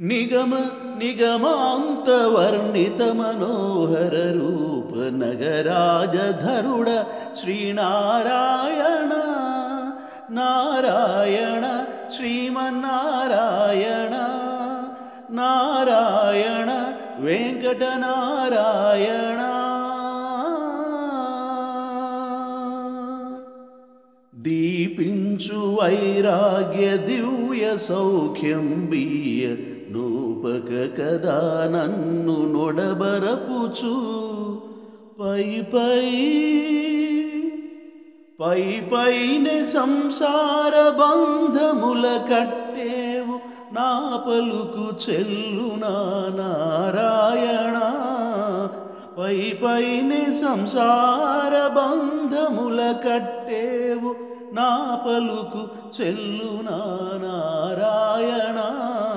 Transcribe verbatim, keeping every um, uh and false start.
నిగమ నిగమాంతవర్ణిత మనోహర రూప నగరాజధరుడ శ్రీనారాయణ నారాయణ శ్రీమన్నారాయణ నారాయణ వెంకటనారాయణ దీపించు వైరాగ్య దివ్య సౌఖ్యం బియ్య నూపక కదా నన్ను నొడబరపుచు పై పై పై పైనే సంసార బంధముల కట్టేవు నా పలుకు చెల్లునా నారాయణ పై పైనే సంసార బంధముల కట్టేవు నా పలుకు చెల్లునా నారాయణ